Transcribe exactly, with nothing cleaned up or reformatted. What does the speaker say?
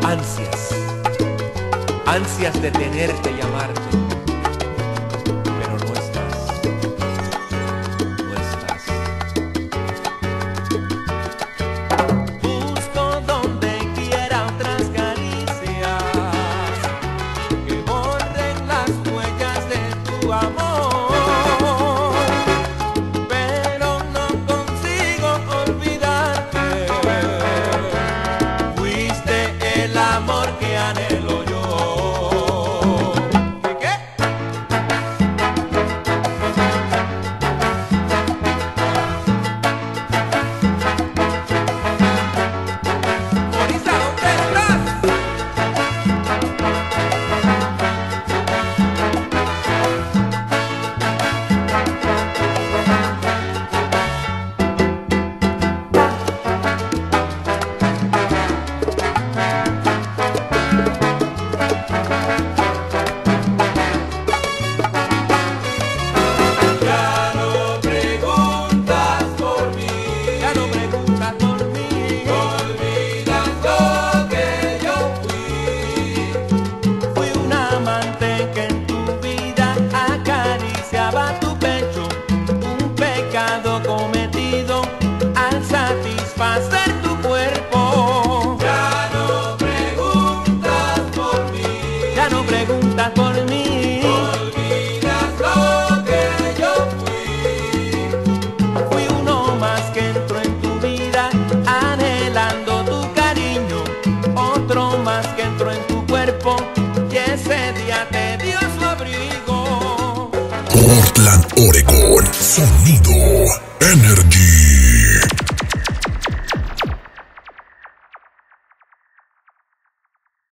ansias, ansias de tenerte y amarte, pero no estás, no estás. Busco donde quiera otras caricias que borren las huellas de tu amor, pero no consigo olvidarte. Fuiste el amor que anhelo yo. ¿Qué, qué? Morisa, ¿dónde estás? Ya no preguntas por mí, ya no preguntas por mí. Olvidas lo que yo fui. Fui un amante que en tu vida acariciaba tu pecho, un pecado cometido al satisfacer tu cuerpo. Ya no preguntas por mí, ya no preguntas por mí. Olvidas lo que yo fui. Fui uno más que entró en tu vida anhelando tu cariño, otro más que entró en tu cuerpo y ese día te dio su abrigo. Portland, Oregon. Sonido Energy.